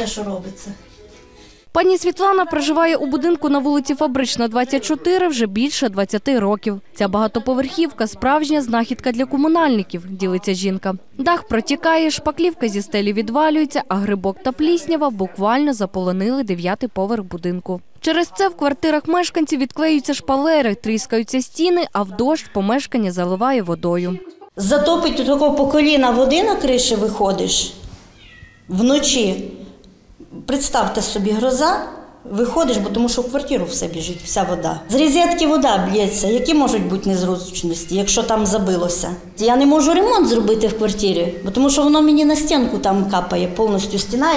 те, що робиться. Пані Світлана проживає у будинку на вулиці Фабрична, 24 вже більше 20 років. Ця багатоповерхівка – справжня знахідка для комунальників, ділиться жінка. Дах протікає, шпаклівка зі стелі відвалюється, а грибок та пліснява буквально заполонили 9-й поверх будинку. Через це в квартирах мешканців відклеюються шпалери, тріскаються стіни, а в дощ помешкання заливає водою. Затопить до такого по коліна води на криші виходиш вночі. Представте собі, гроза, виходиш, бо тому що в квартиру все біжить, вся вода. З розетки вода б'ється. Які можуть бути незручності, якщо там забилося? Я не можу ремонт зробити в квартирі, бо тому що воно мені на стінку там капає, повністю стіна.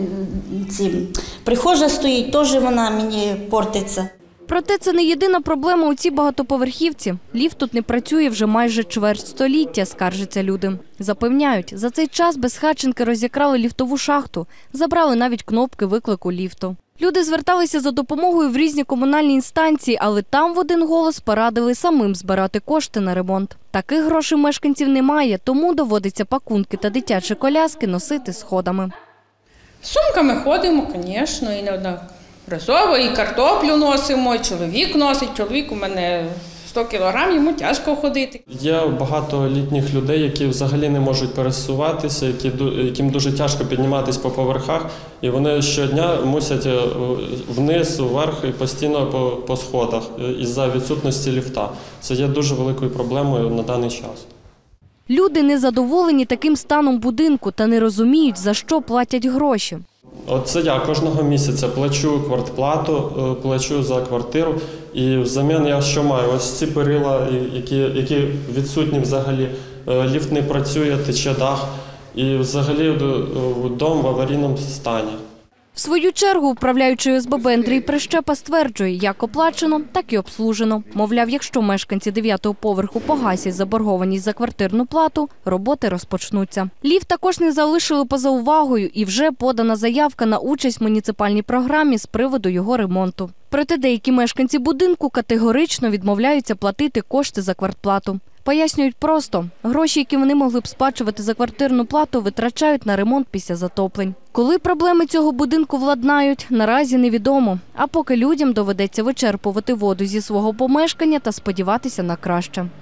Прихожа стоїть, теж вона мені портиться. Проте це не єдина проблема у цій багатоповерхівці. Ліфт тут не працює вже майже чверть століття, скаржаться люди. Запевняють, за цей час безхатченки розікрали ліфтову шахту, забрали навіть кнопки виклику ліфту. Люди зверталися за допомогою в різні комунальні інстанції, але там в один голос порадили самим збирати кошти на ремонт. Таких грошей мешканців немає, тому доводиться пакунки та дитячі коляски носити сходами. З сумками ходимо, звісно, і неодноразово, і картоплю носимо, і чоловік носить. Чоловік у мене 100 кілограм, йому тяжко ходити. Є багато літніх людей, які взагалі не можуть пересуватися, яким дуже тяжко підніматися по поверхах, і вони щодня мусять вниз, вверх і постійно по сходах із-за відсутності ліфта. Це є дуже великою проблемою на даний час. Люди незадоволені таким станом будинку та не розуміють, за що платять гроші. Оце я кожного місяця плачу квартплату, плачу за квартиру, і взамін я що маю? Ось ці перила, які відсутні взагалі, ліфт не працює, тече дах, і взагалі дом в аварійному стані. В свою чергу управляючий ОСББ Андрій Прищепа стверджує, як оплачено, так і обслужено. Мовляв, якщо мешканці 9-го поверху погасять заборгованість за квартирну плату, роботи розпочнуться. Ліфт також не залишили поза увагою і вже подана заявка на участь в муніципальній програмі з приводу його ремонту. Проте деякі мешканці будинку категорично відмовляються платити кошти за квартплату. Пояснюють просто – гроші, які вони могли б сплачувати за квартирну плату, витрачають на ремонт після затоплень. Коли проблеми цього будинку владнають, наразі невідомо. А поки людям доведеться вичерпувати воду зі свого помешкання та сподіватися на краще.